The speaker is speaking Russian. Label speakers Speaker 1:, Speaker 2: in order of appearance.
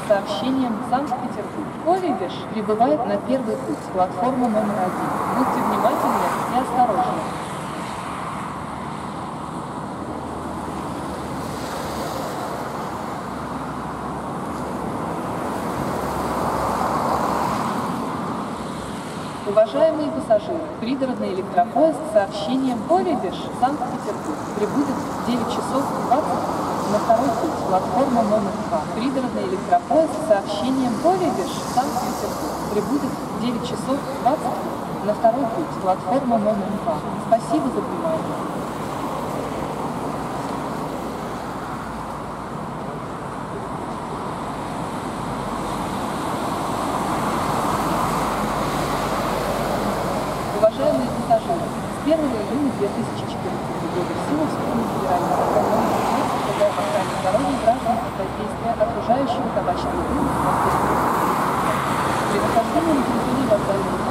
Speaker 1: сообщением Санкт-Петербург. Колледж прибывает на первый путь, платформа номер 1. Будьте внимательны и осторожны. Уважаемые пассажиры, пригородный электропоезд с сообщением «Колледж Санкт-Петербург» прибудет в 9 часов 20 на второй путь, платформа номер 2. Пригородный электропоезд с сообщением «Колледж Санкт-Петербург» прибудет в 9 часов 20 на второй путь, платформа номер 2. Спасибо за внимание. Уважаемые пассажиры, с 1 июня 2014 года в силу вступил федеральный закон номер 15 об охране здоровья граждан от воздействия окружающего табачного дыма в Московской области. При нахождении на территории вокзального